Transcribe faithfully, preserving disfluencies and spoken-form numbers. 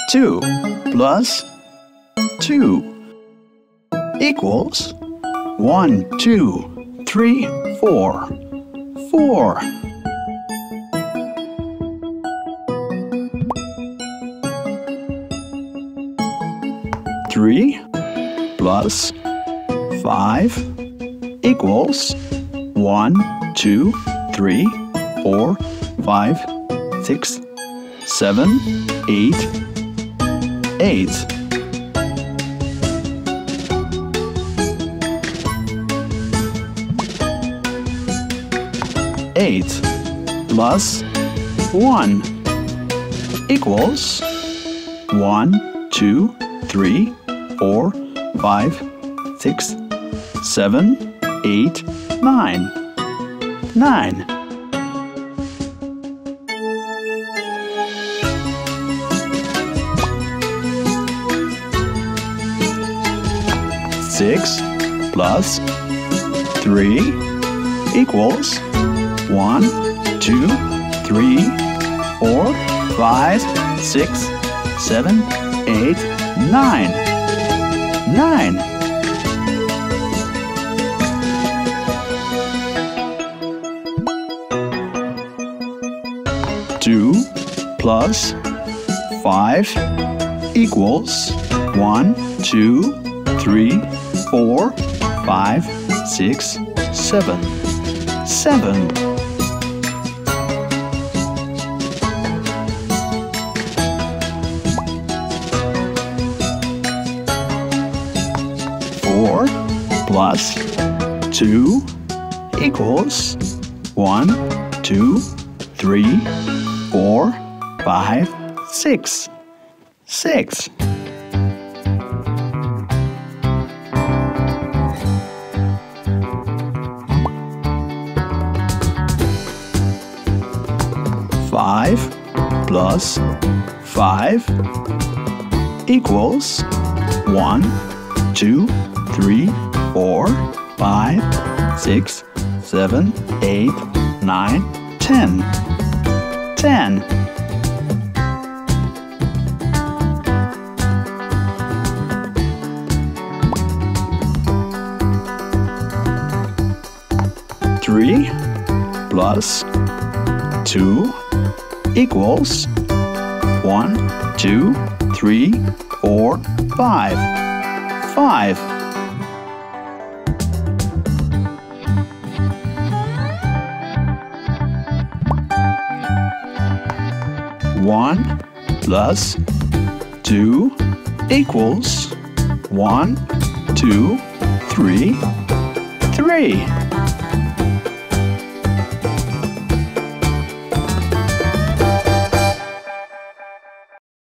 two plus two equals one, two, three, four. Four. Three plus five equals one, two, three, four, five, six, seven, eight, eight. Eight plus one equals one, two, three, four, five, six, seven, eight, nine. Nine. Six plus three equals one, two, three, four, five, six, seven, eight, nine. Nine. Two plus five equals one, two, three, four, five, six, seven. Seven. Four plus two equals one, two, three, four, five, six. Six. Five plus five equals one, two, three, four, five, six, seven, eight, nine, ten. Ten. Three plus two equals one, two, three, four, five. Five. One plus two equals one, two, three, three.